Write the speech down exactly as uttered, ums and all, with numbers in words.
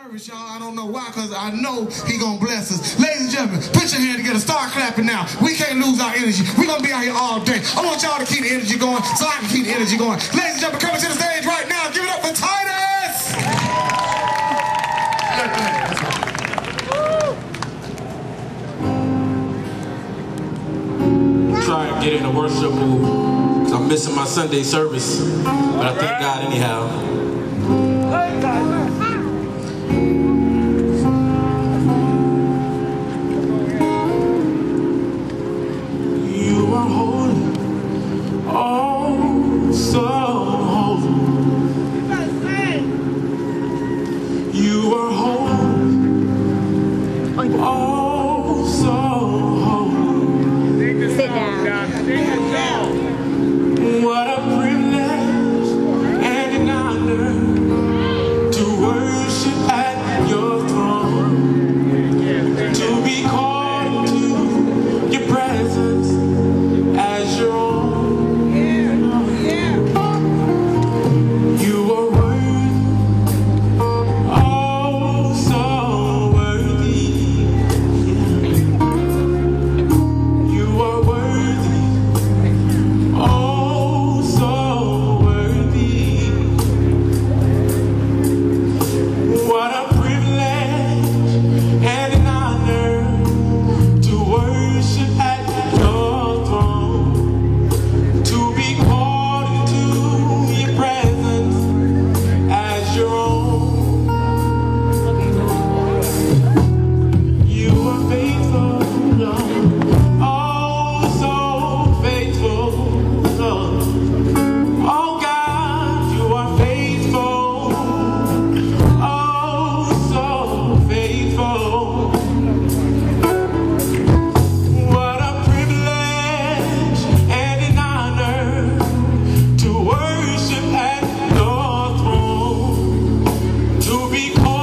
service, y'all. I don't know why, because I know he gonna bless us. Ladies and gentlemen, put your hand together. Start clapping now. We can't lose our energy. We're gonna be out here all day. I want y'all to keep the energy going so I can keep the energy going. Ladies and gentlemen, coming to the stage right now. Give it up for Titus! Try and get in the worship mood because I'm missing my Sunday service, but I thank God anyhow. You are holy, oh so holy. You are holy, oh so holy. Sit down. What a privilege and an honor to worship at your throne, to be called into your presence as your own. You are worthy, oh so worthy. You are worthy, oh so worthy. What a privilege and an honor to worship at your throne, to be called into your presence as your own. You are faithful, Lord, oh so faithful, Lord. Oh God, you are faithful, oh so faithful. What a privilege and an honor to worship at your throne, to be called